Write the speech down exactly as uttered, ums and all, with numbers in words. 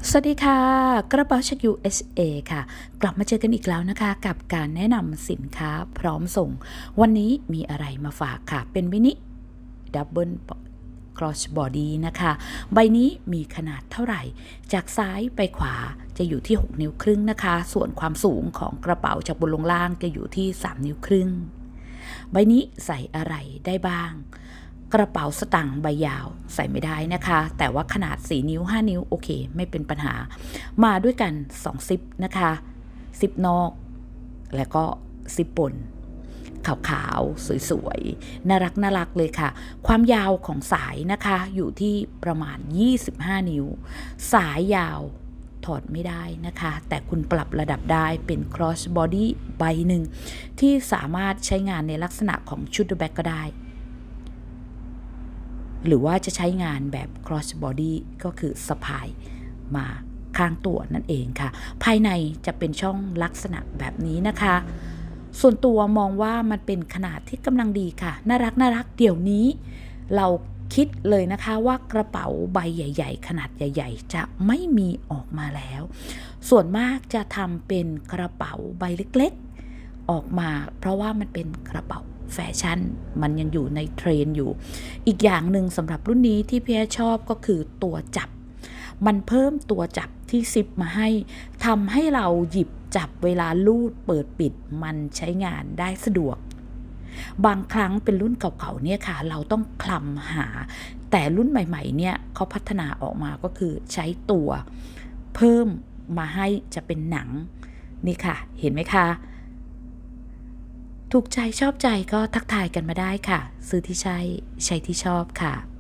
สวัสดีค่ะกระเป๋าจาก ยู เอส เอ ค่ะกลับมาเจอกันอีกแล้วนะคะกับการแนะนำสินค้าพร้อมส่งวันนี้มีอะไรมาฝากค่ะเป็นมินิดับเบิลครอสบอดี้นะคะใบนี้มีขนาดเท่าไหร่จากซ้ายไปขวาจะอยู่ที่หกนิ้วครึ่งนะคะส่วนความสูงของกระเป๋าจากบนลงล่างจะอยู่ที่สามนิ้วครึ่งใบนี้ใส่อะไรได้บ้างกระเป๋าสตางค์ใบยาวใส่ไม่ได้นะคะแต่ว่าขนาดสี่นิ้วห้านิ้วโอเคไม่เป็นปัญหามาด้วยกันสองซิปนะคะซิปนอกแล้วก็ซิปบนขาวๆสวยๆน่ารักน่ารักเลยค่ะความยาวของสายนะคะอยู่ที่ประมาณยี่สิบห้านิ้วสายยาวถอดไม่ได้นะคะแต่คุณปรับระดับได้เป็น cross body ใบหนึ่งที่สามารถใช้งานในลักษณะของชุดแบ็คก็ได้หรือว่าจะใช้งานแบบ cross body ก็คือสะพายมาข้างตัวนั่นเองค่ะภายในจะเป็นช่องลักษณะแบบนี้นะคะส่วนตัวมองว่ามันเป็นขนาดที่กำลังดีค่ะน่ารักน่ารักเดี๋ยวนี้เราคิดเลยนะคะว่ากระเป๋าใบใหญ่ๆขนาดใหญ่ๆจะไม่มีออกมาแล้วส่วนมากจะทำเป็นกระเป๋าใบเล็กๆออกมาเพราะว่ามันเป็นกระเป๋าแฟชั่นมันยังอยู่ในเทรนด์อยู่อีกอย่างหนึ่งสำหรับรุ่นนี้ที่พี่ชอบก็คือตัวจับมันเพิ่มตัวจับที่ซิปมาให้ทำให้เราหยิบจับเวลาลูดเปิดปิดมันใช้งานได้สะดวกบางครั้งเป็นรุ่นเก่าๆเนี่ยค่ะเราต้องคลำหาแต่รุ่นใหม่ๆเนี่ยเขาพัฒนาออกมาก็คือใช้ตัวเพิ่มมาให้จะเป็นหนังนี่ค่ะเห็นไหมคะถูกใจชอบใจก็ทักทายกันมาได้ค่ะซื้อที่ใช่ใช้ที่ชอบค่ะ